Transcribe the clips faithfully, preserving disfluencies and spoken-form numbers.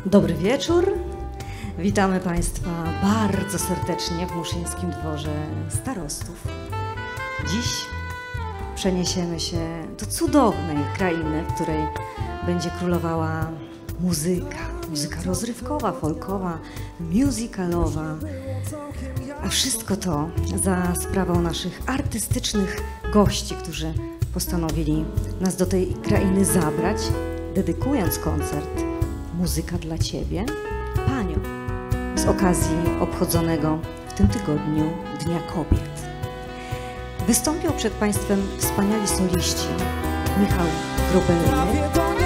Dobry wieczór. Witamy Państwa bardzo serdecznie w Muszyńskim Dworze Starostów. Dziś przeniesiemy się do cudownej krainy, w której będzie królowała muzyka. Muzyka rozrywkowa, folkowa, musicalowa. A wszystko to za sprawą naszych artystycznych gości, którzy postanowili nas do tej krainy zabrać, dedykując koncert Muzyka dla Ciebie, Panią, z okazji obchodzonego w tym tygodniu Dnia Kobiet. Wystąpią przed Państwem wspaniali soliści Michał Grobelny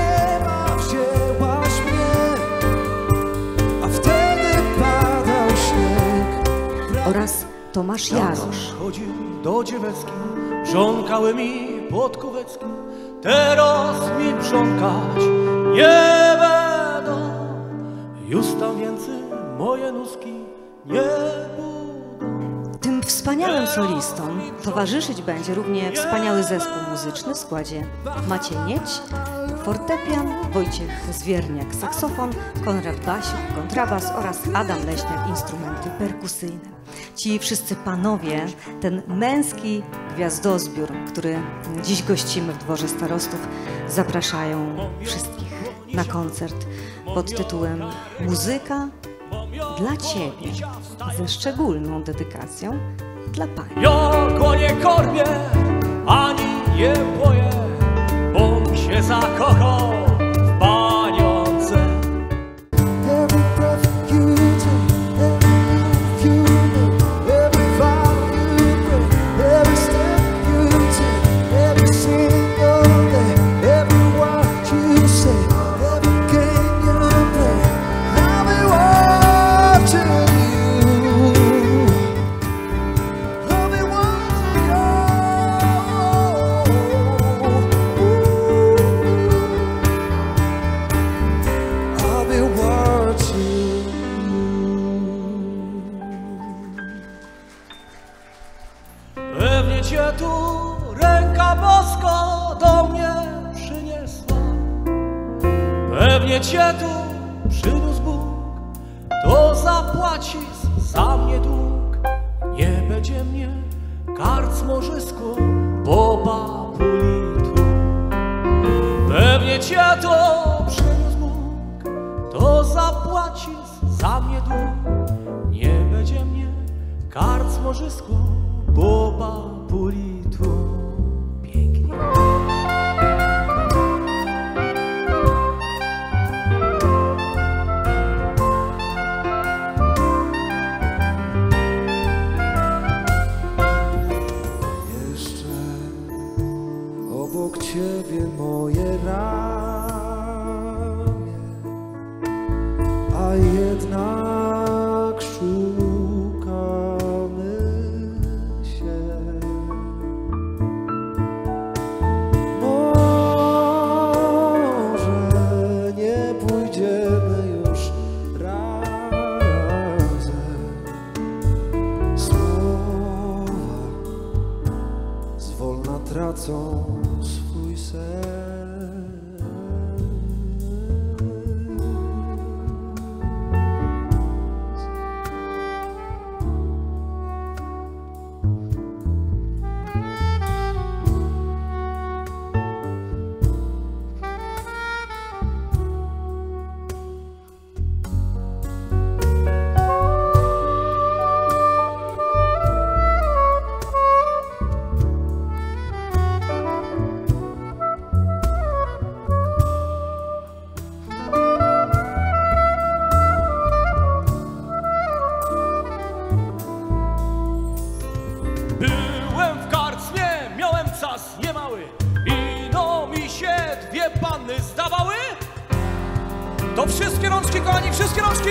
oraz Tomasz Jarosz. Chodził do dziewecki, brząkały mi podkówecki, teraz mi brząkać nie będą. Już tam więcej moje nóżki nie budą. Tym wspaniałym solistom towarzyszyć będzie równie wspaniały zespół muzyczny w składzie Maciej Nieć, fortepian, Wojciech Zwierniak, saksofon, Konrad Basiuk, kontrabas oraz Adam Leśniak, instrumenty perkusyjne. Ci wszyscy panowie, ten męski gwiazdozbiór, który dziś gościmy w Dworze Starostów, zapraszają wszystkich na koncert pod tytułem Muzyka dla Ciebie, ze szczególną dedykacją dla Pani. Ja go nie kormię, ani nie boję, bom się zakochał w paniące. Pewnie Cię tu ręka boska do mnie przyniosła, pewnie Cię tu przyniósł Bóg, to zapłaci za mnie dług. Nie będzie mnie karczmorzysku, bo babuli tu. Pewnie Cię tu przyniósł Bóg, to zapłaci za mnie dług. Nie będzie mnie karczmorzysku, bo babuli tu. Pięknie. Jeszcze obok Ciebie moje ramię, a jednak szukamy się. Może nie pójdziemy już razem. Słowa zwolna tracą swój sens. Byłem w karczmie, miałem czas niemały, ino mi się dwie panny zdawały. To wszystkie rączki, kochani, wszystkie rączki!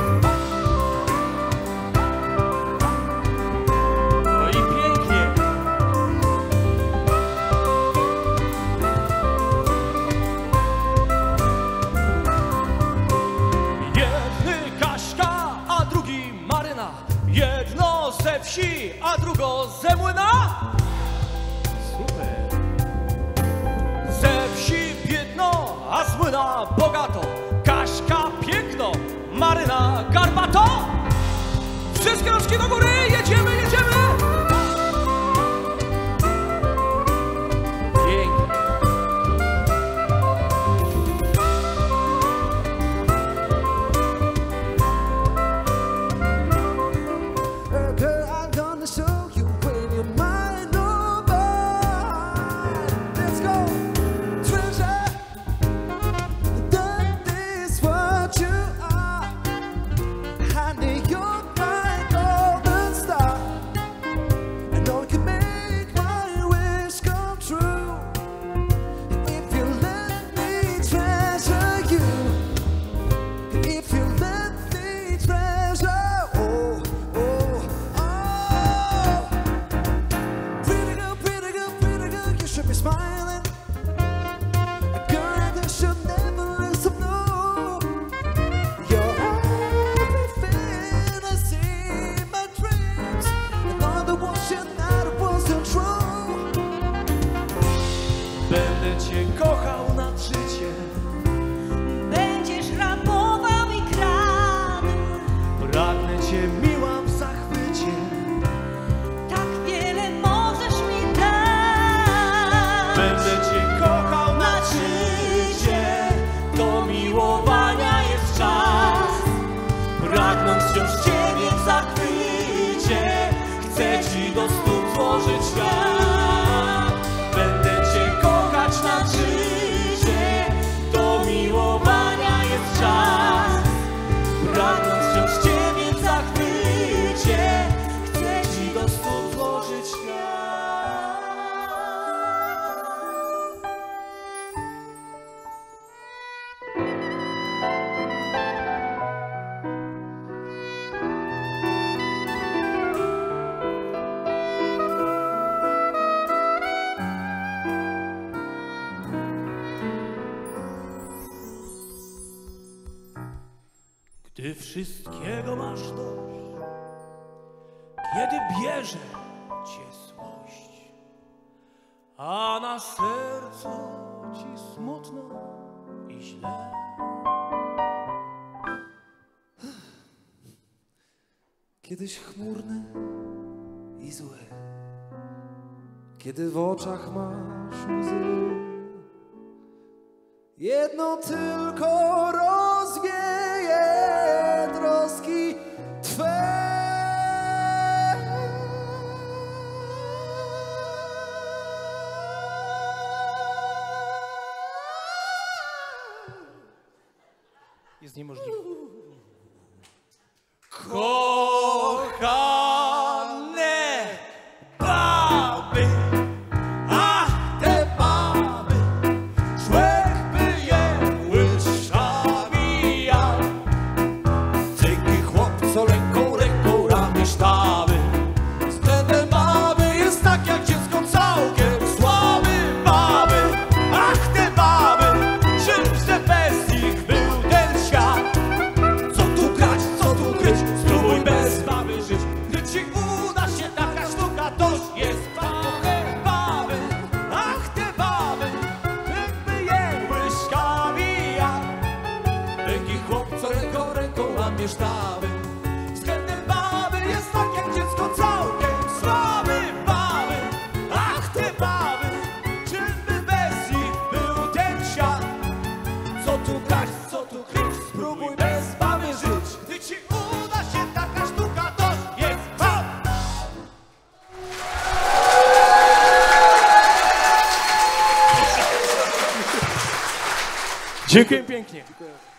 No i pięknie. Jedny Kaśka, a drugi Maryna. Jedno ze wsi, a drugo ze młyna. Super. Ze wsi biedno, a z młyna bogato. Kaśka piękno, rączki do góry, jedziemy, jedziemy! Pięknie. Girl, I'm gonna show you when your mind over. Let's go, treasure. That is what you are. Honey, you're my golden star. I know you can make my wish come true. If you let me treasure you. If you let me treasure, oh, oh, oh. Pretty girl, pretty girl, pretty girl, you should be smiling. A girl that should never listen, no. You're everything I see in my dreams. Another one should not wasn't true. Będę cię kochał nad życie. Będziesz rapował i kradł, Pragnę cię miła w zachwycie. tak wiele możesz mi dać. Będę cię kochał na życie. Do miłowania jest czas. Pragnąc wciąż ciebie w zachwycie, chcę ci do stóp złożyć świat. Będę cię kochać na życie. Do miłowania jest czas. Pragnąc wciąż ciebie w zachwycie, chcę ci do stóp złożyć świat. Gdy wszystkiego masz dość, kiedy bierze cię złość, a na sercu ci smutno i źle. Kiedyś chmurny i zły, kiedy w oczach masz łzy, jedno tylko rozwieje troski Twe. Jest niemożliwe. Kochane baby, ach te baby, człek by je łyżkami jadł. Dzięki chłopco ręką, ręką ramię sztaby. Względem baby jest tak jak dziecko całkiem słaby. Baby, ach te baby, czymże bez nich był ten świat. Co tu grać, co tu kryć, spróbuj bez baby żyć. Gdy ci uda się taka sztuka, toż jest trochę baby. Ach te baby, jakby je łyżkami jadł. Ręki chłopco ręką, ręką łamie sztaby. Względem baby jest tak jak dziecko całkiem słaby. Baby, ach te baby, czymby bez nich był ten świat. Co tu grać, co tu kryć, spróbuj bez baby żyć. Gdy ci uda się taka sztuka, to jest baby. Dziękuję pięknie.